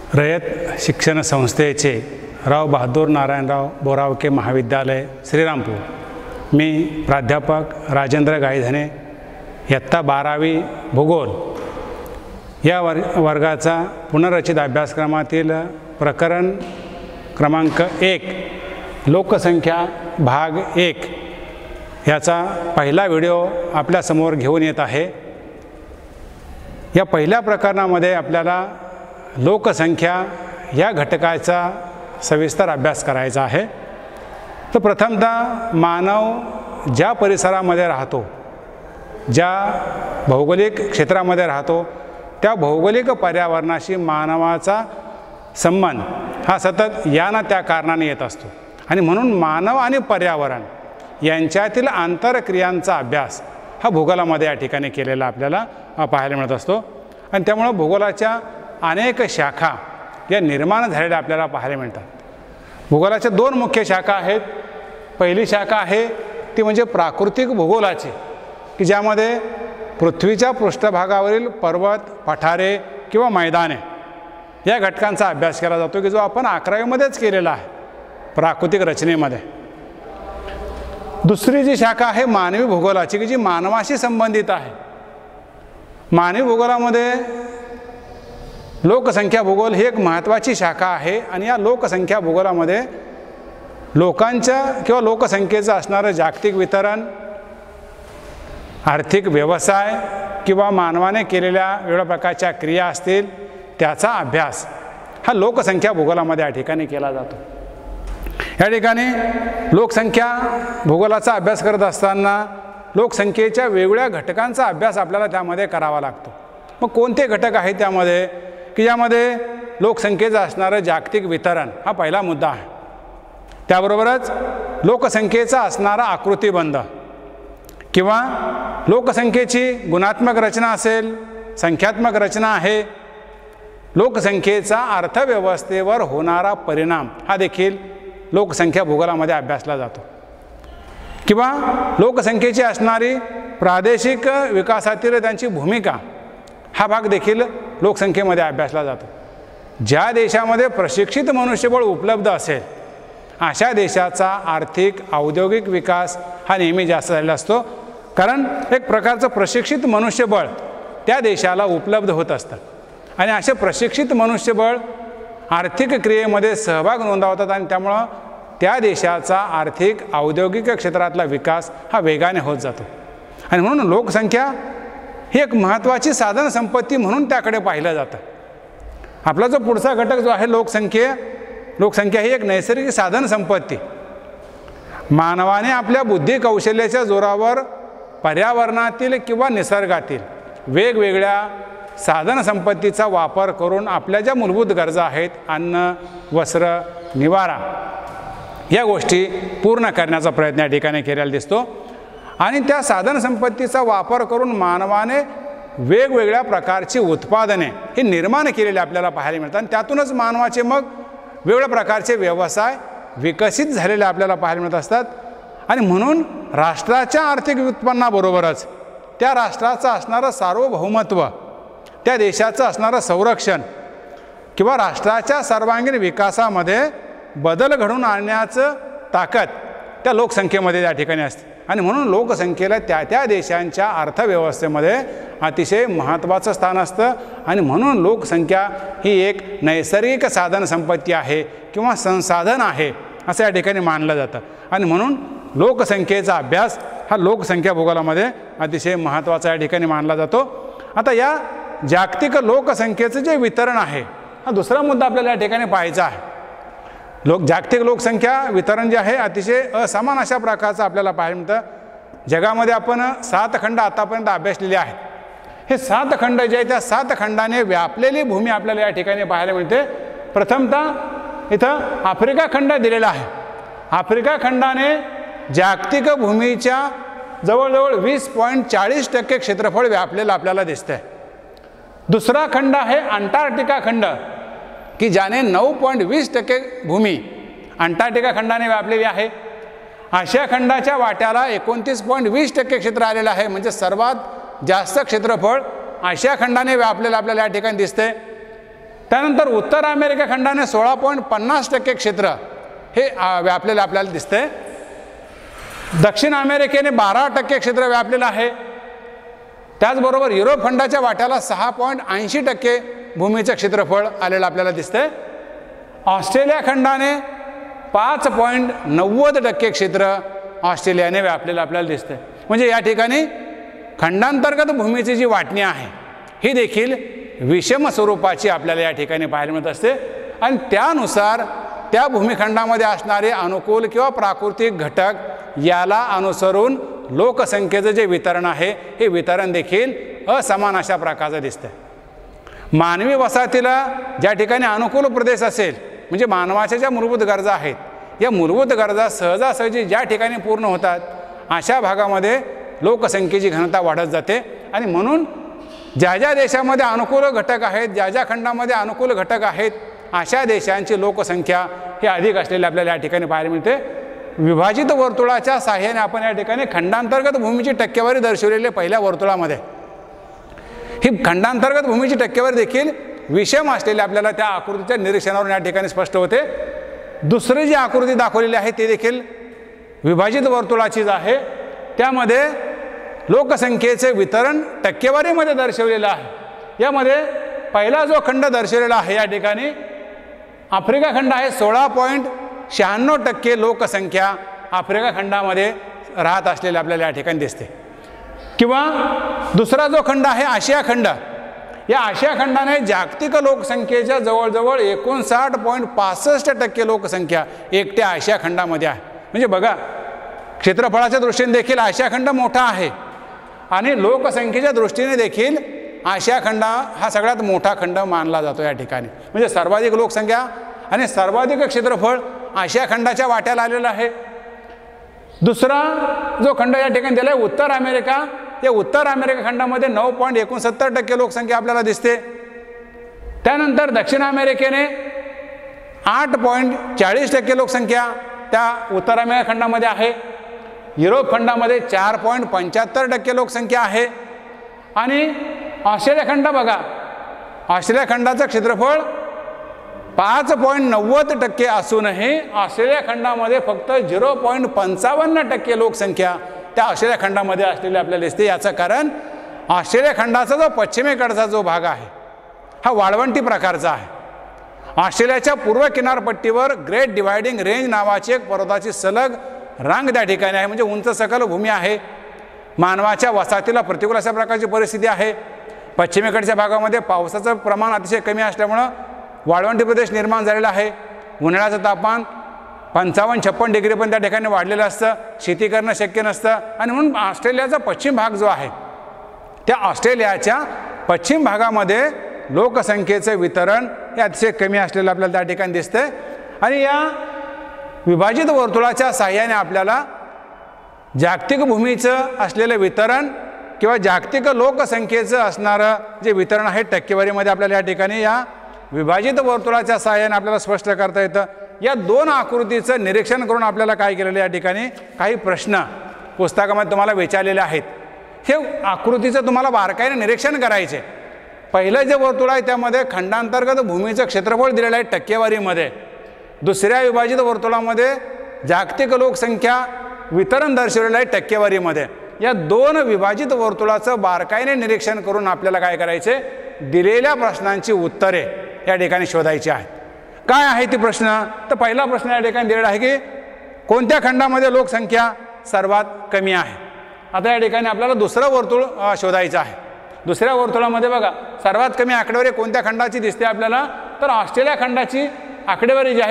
रयत शिक्षण संस्थेचे राव बहादूर नारायणराव बोरावके महाविद्यालय श्रीरामपूर। मी प्राध्यापक राजेंद्र गायधने, इयत्ता 12वी भूगोल या वर्गाचा पुनर्रचित अभ्यासक्रमातील प्रकरण क्रमांक 1 लोकसंख्या भाग 1 याचा पहिला व्हिडिओ आपल्यासमोर घेऊन येत आहे। या पहिल्या प्रकरणामध्ये आपल्याला लोकसंख्या या घटकाचा सविस्तर अभ्यास करायचा आहे। तर प्रथमतः मानव ज्या परिसरामध्ये राहतो, ज्या भौगोलिक क्षेत्रामध्ये राहतो, त्या भौगोलिक पर्यावरणाशी मानवाचा संबंध हा सतत या ना त्या कारणाने येत असतो आणि म्हणून मानव आणि पर्यावरण यांच्यातील आंतरक्रियांचा अभ्यास हा भूगोलामध्ये या ठिकाणी केलेला आपल्याला पाहायला मिळत असतो। आणि त्यामुळे भूगोलाच्या अनेक शाखा या निर्माण झालेल्या आपल्याला पाहायला मिळतात। भूगोलाच्या 2 मुख्य शाखा आहेत। पहिली शाखा आहे ती म्हणजे प्राकृतिक भूगोलाची, की ज्यामध्ये पृथ्वीच्या पृष्ठभागावरील पर्वत, पठारे किंवा मैदाने या घटकांचा अभ्यास केला जातो, की जो आपण 11वीमध्येच केलेला आहे प्राकृतिक रचनेमध्ये। दुसरी जी शाखा आहे मानवी भूगोलाची, की जी मानवाशी संबंधित आहे। मानवी भूगोलामध्ये लोकसंख्या भूगोल ही एक महत्त्वाची शाखा आहे आणि या लोकसंख्या भूगोलामध्ये लोकांच्या किंवा लोकसंख्येचं असणारं जागतिक वितरण, आर्थिक व्यवसाय किंवा मानवाने केलेल्या वेगवेगळ्या प्रकारच्या क्रिया असतील त्याचा अभ्यास हा लोकसंख्या भूगोलामध्ये या ठिकाणी केला जातो। या ठिकाणी लोकसंख्या भूगोलाचा अभ्यास करत असताना लोकसंख्येच्या वेगवेगळ्या घटकांचा अभ्यास आपल्याला त्यामध्ये करावा लागतो। मग कोणते घटक आहेत त्यामध्ये, की ज्यामध्ये लोकसंख्येचं असणारं जागतिक वितरण हा पहिला मुद्दा आहे। त्याबरोबरच लोकसंख्येचा असणारा आकृतिबंध किंवा लोकसंख्येची गुणात्मक रचना असेल, संख्यात्मक रचना आहे, लोकसंख्येचा अर्थव्यवस्थेवर होणारा परिणाम हा देखील लोकसंख्या भूगोलामध्ये अभ्यासला जातो। किंवा लोकसंख्येची असणारी प्रादेशिक विकासातील त्यांची भूमिका हा भाग देखील लोकसंख्येमध्ये अभ्यासला जातो। ज्या देशामध्ये प्रशिक्षित मनुष्यबळ उपलब्ध असेल अशा देशाचा आर्थिक औद्योगिक विकास हा नेहमी जास्त झालेला असतो, कारण एक प्रकारचं प्रशिक्षित मनुष्यबळ त्या देशाला उपलब्ध होत असतं आणि असे प्रशिक्षित मनुष्यबळ आर्थिक क्रियेमध्ये सहभाग नोंदवतात आणि त्यामुळं त्या देशाचा आर्थिक औद्योगिक क्षेत्रातला विकास हा वेगाने होत जातो। आणि म्हणून लोकसंख्या ही एक महत्त्वाची साधन संपत्ती म्हणून त्याकडे पाहिलं जातं। आपला जो पुढचा घटक जो आहे लोकसंख्या ही एक नैसर्गिक साधन संपत्ती। मानवाने आपल्या बुद्धी कौशल्याच्या जोरावर पर्यावरणातील किंवा निसर्गातील वेगवेगळ्या साधन संपत्तीचा वापर करून आपल्या ज्या मूलभूत गरजा आहेत, अन्न, वस्त्र, निवारा या गोष्टी पूर्ण करण्याचा प्रयत्न या ठिकाणी केलेला दिसतो। आणि त्या साधन संपत्तीचा वापर करून मानवाने वेगवेगळ्या प्रकारची उत्पादने हे निर्माण केलेले आपल्याला पाहायला मिळतात आणि त्यातूनच मानवाचे मग वेगवेगळ्या प्रकारचे व्यवसाय विकसित झालेले आपल्याला पाहायला मिळत असतात। आणि म्हणून राष्ट्राच्या आर्थिक उत्पन्नाबरोबरच त्या राष्ट्राचं असणारं सार्वभौमत्व, त्या देशाचं असणारं संरक्षण किंवा राष्ट्राच्या सर्वांगीण विकासामध्ये बदल घडवून आणण्याचं ताकद त्या लोकसंख्येमध्ये त्या ठिकाणी असते। आणि म्हणून लोकसंख्येला त्या त्या देशांच्या अर्थव्यवस्थेमध्ये अतिशय महत्त्वाचं स्थान असतं आणि म्हणून लोकसंख्या ही एक नैसर्गिक साधन संपत्ती आहे किंवा संसाधन आहे असं या ठिकाणी मानलं जातं। आणि म्हणून लोकसंख्येचा अभ्यास हा लोकसंख्या भूगोलामध्ये अतिशय महत्त्वाचा या ठिकाणी मानला जातो। आता या जागतिक लोकसंख्येचं जे वितरण आहे हा दुसरा मुद्दा आपल्याला या ठिकाणी पाहायचा आहे। जागतिक लोकसंख्या वितरण जे आहे अतिशय असमान अशा प्रकारचं आपल्याला पाहायला मिळतं। जगामध्ये आपण 7 खंड आतापर्यंत अभ्यासलेले आहेत। हे 7 खंड जे आहेत त्या 7 खंडाने व्यापलेली भूमी आपल्याला या ठिकाणी पाहायला मिळते। प्रथमतः इथं आफ्रिका खंड दिलेला आहे। आफ्रिका खंडाने जागतिक भूमीच्या जवळजवळ 20.40% क्षेत्रफळ व्यापलेलं आपल्याला दिसतंय। दुसरा खंड आहे अंटार्क्टिका खंड, की ज्याने 9.20% भूमी अंटार्क्टिका खंडाने व्यापलेली आहे। आशिया खंडाच्या वाट्याला 29.20% क्षेत्र आलेलं आहे, म्हणजे सर्वात जास्त क्षेत्रफळ आशिया खंडाने व्यापलेलं आपल्याला या ठिकाणी दिसते। त्यानंतर उत्तर अमेरिका खंडाने 16.50% क्षेत्र हे व्यापलेलं आपल्याला दिसतंय. दक्षिण अमेरिकेने 12% क्षेत्र व्यापलेलं आहे. त्याचबरोबर युरोप खंडाच्या वाट्याला 6.80% भूमीचं क्षेत्रफळ आलेलं आपल्याला दिसतंय. ऑस्ट्रेलिया खंडाने 5.90% क्षेत्र ऑस्ट्रेलियाने व्यापलेलं आपल्याला दिसतंय. म्हणजे या ठिकाणी खंडांतर्गत भूमीची जी वाटणी आहे ही देखील विषम स्वरूपाची आपल्याला या ठिकाणी पाहायला मिळत असते. आणि त्यानुसार त्या भूमिखंडामध्ये असणारे अनुकूल किंवा प्राकृतिक घटक याला अनुसरून लोकसंख्येचं जे वितरण आहे हे वितरण देखील असमान अशा प्रकारचं दिसतं. मानवी वसाहतीला ज्या ठिकाणी अनुकूल प्रदेश असेल, म्हणजे मानवाच्या ज्या मूलभूत गरजा आहेत, या मूलभूत गरजा सहजासहजी ज्या ठिकाणी पूर्ण होतात अशा भागामध्ये लोकसंख्येची घनता वाढत जाते. आणि म्हणून ज्या ज्या देशामध्ये अनुकूल घटक आहेत, ज्या ज्या खंडामध्ये अनुकूल घटक आहेत, अशा देशांची लोकसंख्या ही अधिक असलेली आपल्याला या ठिकाणी पाहायला मिळते. विभाजित वर्तुळाच्या साहाय्याने आपण या ठिकाणी खंडांतर्गत भूमीची टक्केवारी दर्शवलेली पहिल्या वर्तुळामध्ये ही खंडांतर्गत भूमीची टक्केवारी देखील विषम असलेली आपल्याला त्या आकृतीच्या निरीक्षणावरून या ठिकाणी स्पष्ट होते. दुसरी जी आकृती दाखवलेली आहे ती देखील विभाजित वर्तुळाचीच आहे. त्यामध्ये लोकसंख्येचे वितरण टक्केवारीमध्ये दर्शवलेलं आहे. यामध्ये पहिला जो खंड दर्शवलेला आहे या ठिकाणी आफ्रिका खंड आहे. 16.96% लोकसंख्या आफ्रिका खंडामध्ये राहत असलेली आपल्याला या ठिकाणी दिसते. किंवा दुसरा जो खंड आहे आशिया खंड, या आशिया खंडाने जागतिक लोकसंख्येच्या जवळजवळ 59.65% लोकसंख्या एकट्या आशिया खंडामध्ये आहे. म्हणजे बघा, क्षेत्रफळाच्या दृष्टीने देखील आशिया खंड मोठा आहे आणि लोकसंख्येच्या दृष्टीने देखील आशिया खंड हा सगळ्यात मोठा खंड मानला जातो या ठिकाणी. म्हणजे सर्वाधिक लोकसंख्या आणि सर्वाधिक क्षेत्रफळ आशिया खंडाच्या वाट्याला आलेलं आहे. दुसरा जो खंड या ठिकाणी दिला आहे उत्तर अमेरिका, या उत्तर अमेरिका खंडामध्ये 9.69% लोकसंख्या आपल्याला दिसते. त्यानंतर दक्षिण अमेरिकेने 8.40% लोकसंख्या त्या उत्तर अमेरिका खंडामध्ये आहे. युरोप खंडामध्ये 4.75% लोकसंख्या आहे. आणि ऑस्ट्रेलिया खंड बघा, ऑस्ट्रेलिया खंडाचं क्षेत्रफळ 5.90% असूनही ऑस्ट्रेलिया खंडामध्ये फक्त 0.55% लोकसंख्या त्या ऑस्ट्रेलिया खंडामध्ये असलेली आपल्याला दिसते. याचं कारण ऑस्ट्रेलिया खंडाचा जो पश्चिमेकडचा जो भाग आहे हा वाळवंटी प्रकारचा आहे. ऑस्ट्रेलियाच्या पूर्व किनारपट्टीवर ग्रेट डिवायडिंग रेंज नावाची एक पर्वताची सलग रांग त्या ठिकाणी आहे. म्हणजे उंच सकल भूमी आहे. मानवाच्या वसाहतीला प्रतिकूल अशा प्रकारची परिस्थिती आहे. पश्चिमेकडच्या भागामध्ये पावसाचं प्रमाण अतिशय कमी असल्यामुळं वाळवंटी प्रदेश निर्माण झालेला आहे. उन्हाळ्याचं तापमान 55-56 डिग्री पण त्या ठिकाणी वाढलेलं असतं. शेती करणं शक्य नसतं. आणि म्हणून ऑस्ट्रेलियाचा पश्चिम भाग जो आहे त्या ऑस्ट्रेलियाच्या पश्चिम भागामध्ये लोकसंख्येचं वितरण हे अतिशय कमी असलेलं आपल्याला त्या ठिकाणी दिसतंय. आणि या विभाजित वर्तुळाच्या साहाय्याने आपल्याला जागतिक भूमीचं असलेलं वितरण किंवा जागतिक लोकसंख्येचं असणारं जे वितरण आहे टक्केवारीमध्ये आपल्याला या ठिकाणी या विभाजित वर्तुळाच्या साहाय्याने आपल्याला स्पष्ट करता येतं. या दोन आकृतीचं निरीक्षण करून आपल्याला काय केलेलं या ठिकाणी काही प्रश्न पुस्तकामध्ये तुम्हाला विचारलेले आहेत. हे आकृतीचं तुम्हाला बारकाईने निरीक्षण करायचे. पहिलं जे वर्तुळ आहे त्यामध्ये खंडांतर्गत भूमीचं क्षेत्रफळ दिलेलं आहे टक्केवारीमध्ये. दुसऱ्या विभाजित वर्तुळामध्ये जागतिक लोकसंख्या वितरण दर्शवलेलं आहे टक्केवारीमध्ये. या दोन विभाजित वर्तुळाचं बारकाईने निरीक्षण करून आपल्याला काय करायचे, दिलेल्या प्रश्नांची उत्तरे या ठिकाणी शोधायची आहेत. काय आहे ती प्रश्न? तर पहिला प्रश्न या ठिकाणी दिलेला आहे की कोणत्या खंडामध्ये लोकसंख्या सर्वात कमी आहे. आता या ठिकाणी आपल्याला दुसरं वर्तुळ शोधायचं आहे. दुसऱ्या वर्तुळामध्ये बघा सर्वात कमी आकडेवारी कोणत्या खंडाची दिसते आपल्याला, तर ऑस्ट्रेलिया खंडाची आकडेवारी जी आहे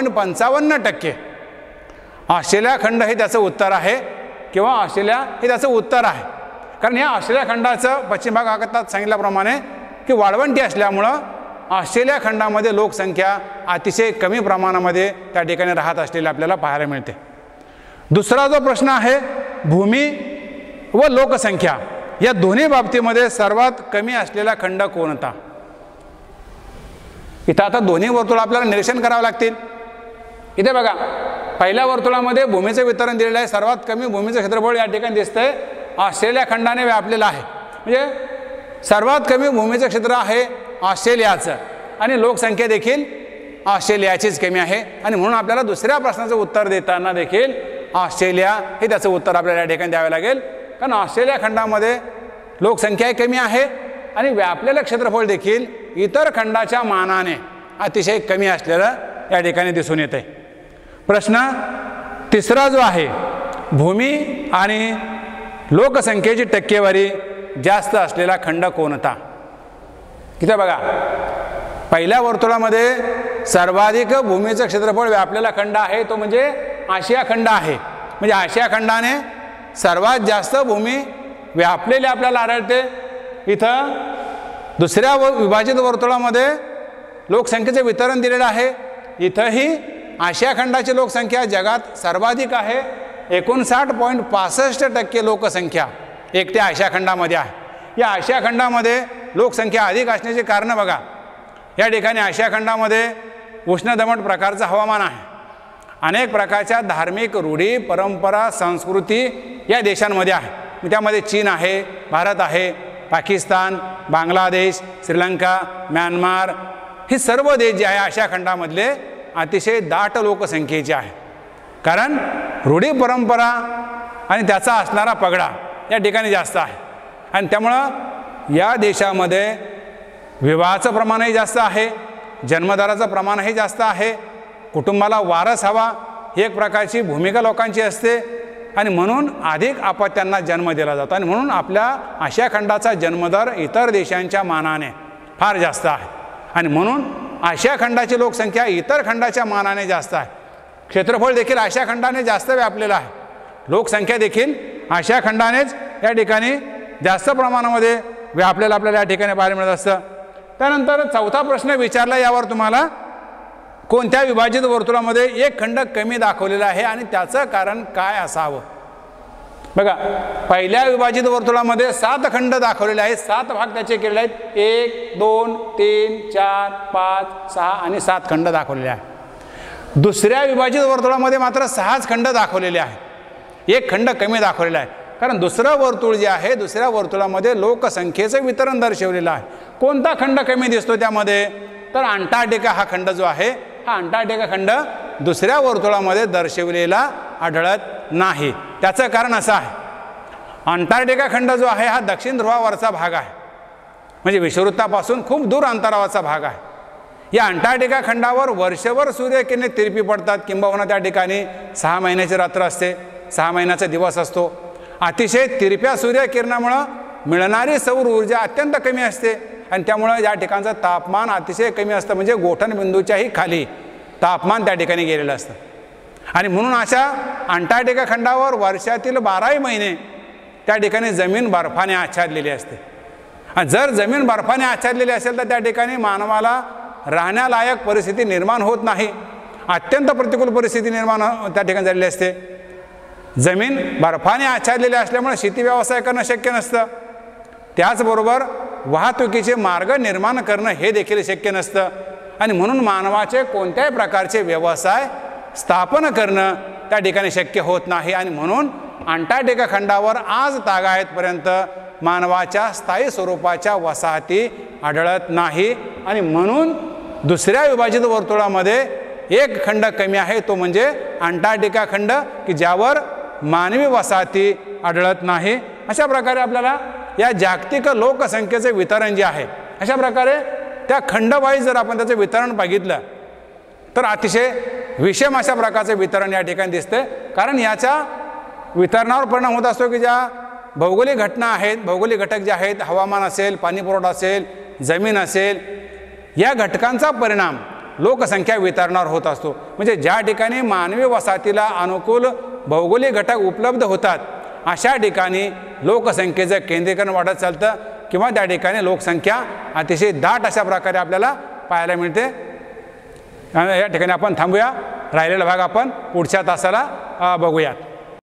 0.55%. ऑस्ट्रेलिया खंड हे त्याचं उत्तर आहे किंवा ऑस्ट्रेलिया हे त्याचं उत्तर आहे. कारण या ऑस्ट्रेलिया खंडाचं पश्चिम भागात सांगितल्याप्रमाणे की वाळवंटी असल्यामुळं ऑस्ट्रेलिया खंडामध्ये लोकसंख्या अतिशय कमी प्रमाणामध्ये त्या ठिकाणी राहत असलेली आपल्याला पाहायला मिळते. दुसरा जो प्रश्न आहे भूमी व लोकसंख्या या दोन्ही बाबतीमध्ये सर्वात कमी असलेला खंड कोणता. इथं आता दोन्ही वर्तुळ आपल्याला निरीक्षण करावं लागतील. इथे बघा पहिल्या वर्तुळामध्ये भूमीचं वितरण दिलेलं आहे. सर्वात कमी भूमीचं क्षेत्रफळ या ठिकाणी दिसतंय ऑस्ट्रेलिया खंडाने व्यापलेलं आहे. म्हणजे सर्वात कमी भूमीचं क्षेत्र आहे ऑस्ट्रेलियाचं आणि लोकसंख्या देखील ऑस्ट्रेलियाचीच कमी आहे. आणि म्हणून आपल्याला दुसऱ्या प्रश्नाचं उत्तर देताना देखील ऑस्ट्रेलिया हे त्याचं उत्तर आपल्याला या ठिकाणी द्यावे लागेल. कारण ऑस्ट्रेलिया खंडामध्ये लोकसंख्या कमी आहे आणि व्यापलेलं क्षेत्रफळ देखील इतर खंडाच्या मानाने अतिशय कमी असलेलं या ठिकाणी दिसून येते. प्रश्न तिसरा जो आहे, भूमी आणि लोकसंख्येची टक्केवारी जास्त असलेला खंड कोणता? इथे बघा, पहिल्या वर्तुळामध्ये सर्वाधिक भूमीचं क्षेत्रफळ व्यापलेला खंड आहे तो म्हणजे आशिया खंड आहे. म्हणजे आशिया खंडाने सर्वात जास्त भूमी व्यापलेली आपल्याला आढळते. इथं दुसऱ्या विभाजित वर्तुळामध्ये लोकसंख्येचे वितरण दिलेलं आहे. इथंही आशिया खंडाची लोकसंख्या जगात सर्वाधिक आहे. 59.65% लोकसंख्या एकट्या आशिया खंडामध्ये आहे. या आशिया खंडामध्ये लोकसंख्या अधिक असण्याचे कारण बघा, या ठिकाणी आशिया खंडामध्ये उष्णदमट प्रकारचं हवामान आहे. अनेक प्रकारच्या धार्मिक रूढी, परंपरा, संस्कृती या देशांमध्ये आहे. त्यामध्ये चीन आहे, भारत आहे, पाकिस्तान, बांगलादेश, श्रीलंका, म्यानमार हे सर्व देश जे आहे आशिया खंडामधले अतिशय दाट लोकसंख्येचे आहे. कारण रूढी परंपरा आणि त्याचा असणारा पगडा या ठिकाणी जास्त आहे. आणि त्यामुळं या देशामध्ये विवाहाचं प्रमाणही जास्त आहे, जन्मदराचं प्रमाणही जास्त आहे, कुटुंबाला वारस हवा ही एक प्रकारची भूमिका लोकांची असते आणि म्हणून अधिक अपत्यांना जन्म दिला जातो. आणि म्हणून आपल्या आशिया खंडाचा जन्मदर इतर देशांच्या मानाने फार जास्त आहे. आणि म्हणून आशिया खंडाची लोकसंख्या इतर खंडाच्या मानाने जास्त आहे. क्षेत्रफळ देखील आशिया खंडाने जास्त व्यापलेलं आहे. लोकसंख्या देखील आशिया खंडानेच या ठिकाणी जास्त प्रमाणामध्ये व्यापलेलं आपल्याला या ठिकाणी पाहायला मिळत असतं. त्यानंतर चौथा प्रश्न विचारला, यावर तुम्हाला कोणत्या विभाजित वर्तुळामध्ये एक खंड कमी दाखवलेला आहे आणि त्याचं कारण काय असावं? बघा, पहिल्या विभाजित वर्तुळामध्ये 7 खंड दाखवलेले आहेत. 7 भाग त्याचे केलेले आहेत. 1, 2, 3, 4, 5, 6 आणि 7 खंड दाखवलेले आहेत. दुसऱ्या विभाजित वर्तुळामध्ये मात्र 6च खंड दाखवलेले आहेत. एक खंड कमी दाखवलेला आहे. कारण दुसरं वर्तुळ जे आहे, दुसऱ्या वर्तुळामध्ये लोकसंख्येचं वितरण दर्शवलेलं आहे. कोणता खंड कमी दिसतो त्यामध्ये? तर अंटार्क्टिका हा खंड जो आहे, हा अंटार्क्टिका खंड दुसऱ्या वर्तुळामध्ये दर्शवलेला आढळत नाही. त्याचं कारण असं आहे, अंटार्क्टिका खंड जो आहे हा दक्षिण ध्रुवावरचा भाग आहे. म्हणजे विषुववृत्तापासून खूप दूर अंतरावरचा भाग आहे. या अंटार्क्टिका खंडावर वर्षभर सूर्यकिरणे तिरपी पडतात. किंबहुना त्या ठिकाणी 6 महिन्याची रात्र असते, 6 महिन्याचा दिवस असतो. अतिशय तिरप्या सूर्यकिरणामुळं मिळणारी सौर ऊर्जा अत्यंत कमी असते आणि त्यामुळं या ठिकाणचं तापमान अतिशय कमी असतं. म्हणजे गोठणबिंदूच्याही खाली तापमान त्या ठिकाणी गेलेलं असतं. आणि म्हणून अशा अंटार्क्टिका खंडावर वर्षातील 12ही महिने त्या ठिकाणी जमीन बर्फाने आच्छादलेली असते. आणि जर जमीन बर्फाने आच्छादलेली असेल तर त्या ठिकाणी मानवाला राहण्यालायक परिस्थिती निर्माण होत नाही. अत्यंत प्रतिकूल परिस्थिती निर्माण त्या ठिकाणी झालेली असते. जमीन बर्फाने आच्छादलेली असल्यामुळे शेती व्यवसाय करणं शक्य नसतं. त्याचबरोबर वाहतुकीचे मार्ग निर्माण करणं हे देखील शक्य नसतं. आणि म्हणून मानवाचे कोणत्याही प्रकारचे व्यवसाय स्थापन करणं त्या ठिकाणी शक्य होत नाही. आणि म्हणून अंटार्क्टिका खंडावर आज तागायतपर्यंत मानवाच्या स्थायी स्वरूपाच्या वसाहती आढळत नाही. आणि म्हणून दुसऱ्या विभाजित वर्तुळामध्ये एक खंड कमी आहे, तो म्हणजे अंटार्क्टिका खंड, की ज्यावर मानवी वसाहती आढळत नाही. अशा प्रकारे आपल्याला या जागतिक लोकसंख्येचे वितरण जे आहे, अशा प्रकारे त्या खंडवाईज जर आपण त्याचं वितरण बघितलं तर अतिशय विषम अशा प्रकारचे वितरण या ठिकाणी दिसते. कारण याच्या वितरणावर परिणाम होत असतो की ज्या भौगोलिक घटना आहेत, भौगोलिक घटक जे आहेत, हवामान असेल, पाणीपुरवठा असेल, जमीन असेल, या घटकांचा परिणाम लोकसंख्या वितरणावर होत असतो. म्हणजे ज्या ठिकाणी मानवी वसाहतीला अनुकूल भौगोलिक घटक उपलब्ध होतात अशा ठिकाणी लोकसंख्येचं केंद्रीकरण वाढत चालतं किंवा त्या ठिकाणी लोकसंख्या अतिशय दाट अशा प्रकारे आपल्याला पाहायला मिळते. या ठिकाणी आपण थांबूया. राहिलेला भाग आपण पुढच्या तासाला बघूयात.